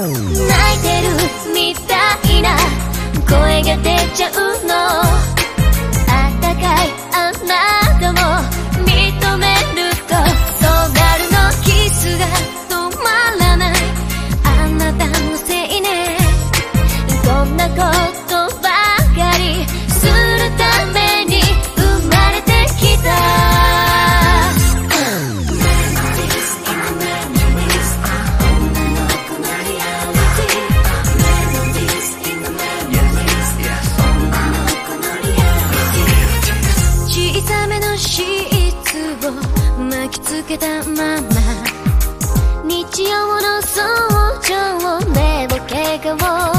泣いてるみたいな声が出ちゃうの、あったかいあなたも認めるとそうなるの、キスが止まらないあなたのせいね、こんなことばかりするために生まれてきた。小さめのシーツを巻きつけたまま、日曜の早朝寝ぼけ顔、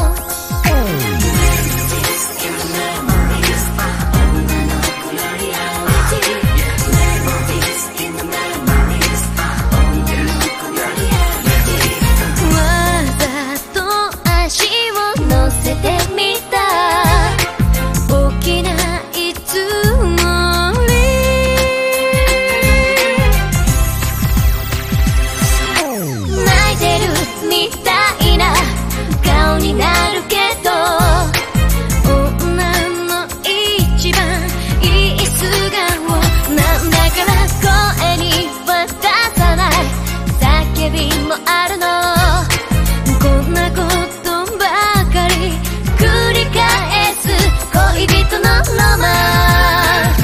あるの、こんなことばかり繰り返す恋人のロマン。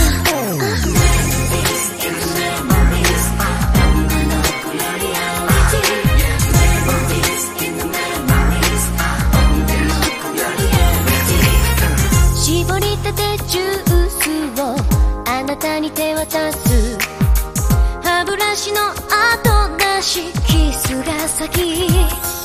絞りたてジュースをあなたに手渡す、歯ブラシの後出しキスが先、